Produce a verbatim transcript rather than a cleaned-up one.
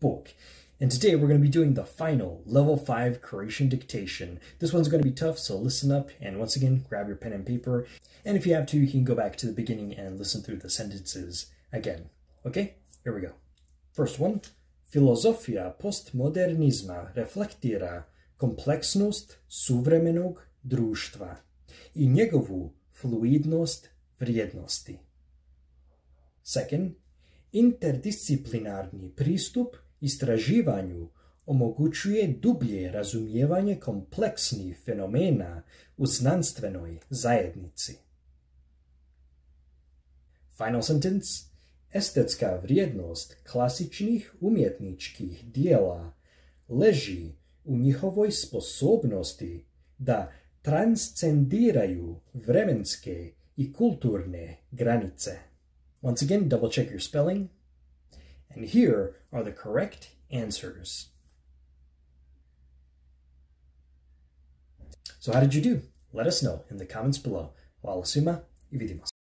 book. And today we're going to be doing the final level five Croatian dictation. This one's going to be tough, so listen up, and once again, grab your pen and paper. And if you have to, you can go back to the beginning and listen through the sentences again. Okay, here we go. First one. Filozofija postmodernizma reflektira kompleksnost suvremenog društva i njegovu fluidnost vrijednosti. Second, interdisciplinarni pristup istraživanju omogućuje dublje razumijevanje kompleksnih fenomena u znanstvenoj zajednici. Final sentence. Estetska vrijednost klasičnih umjetničkih dijela leži u njihovoj sposobnosti da transcendiraju vremenske i kulturne granice. Once again, double check your spelling. And here are the correct answers. So how did you do? Let us know in the comments below. Hvala svima I vidimo se.